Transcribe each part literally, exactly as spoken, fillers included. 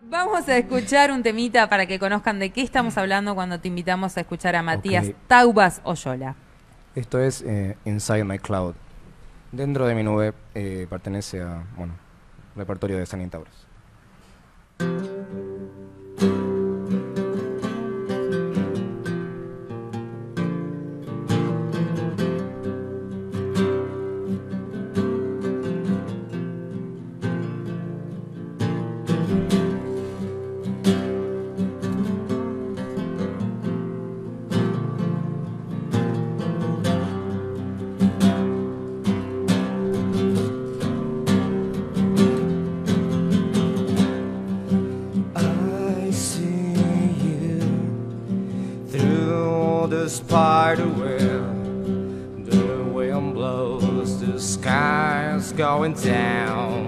Vamos a escuchar un temita para que conozcan de qué estamos hablando cuando te invitamos a escuchar a Matías Ok. Taubas Oyola. Esto es eh, Inside My Cloud. Dentro de mi nube eh, pertenece a, bueno, repertorio de Sunny Taurus. The spider web, the wind blows, the sky's going down.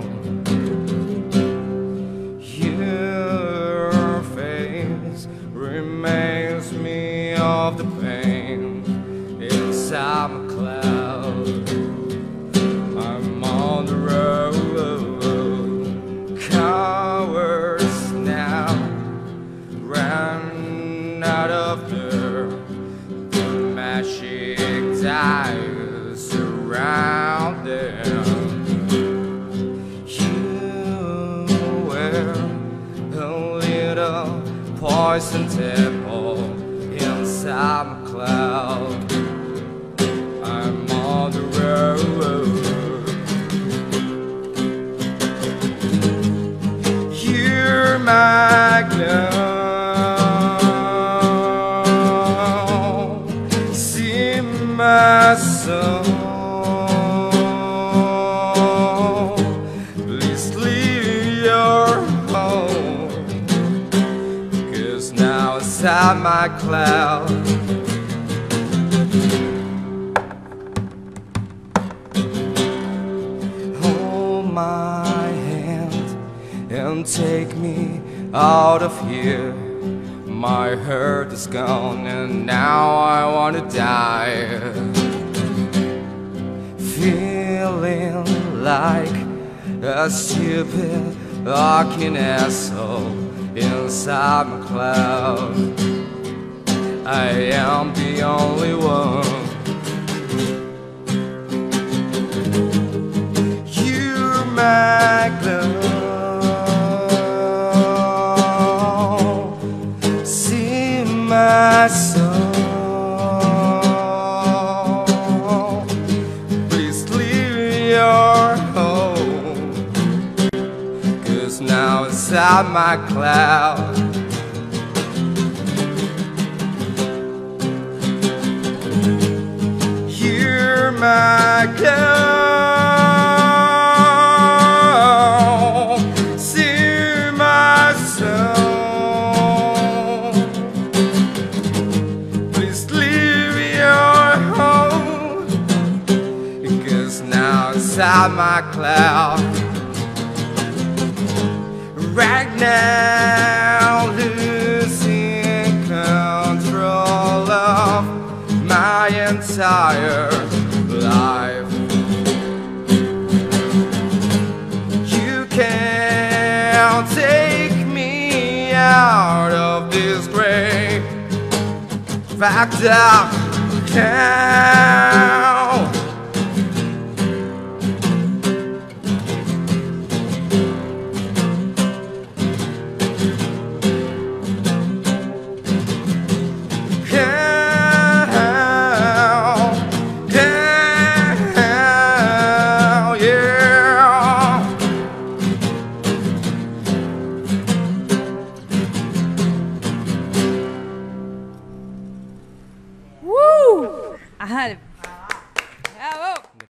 Your face reminds me of the pain inside my cloud. I'm on the road, cowards now run out of the magic dies around them. You were a little poison devil inside my cloud. I'm on the road. You're my glove. My soul, please leave your home, 'cause now inside my cloud hold my hand and take me out of here. My hurt is gone and now I wanna die. Feeling like a stupid fucking asshole inside my cloud. I am the only one. You're my glove. My soul, please leave your home, 'cause now inside my cloud you're my glove. See my soul, inside my cloud right now, losing control of my entire life. You can't take me out of this grave, backed up now.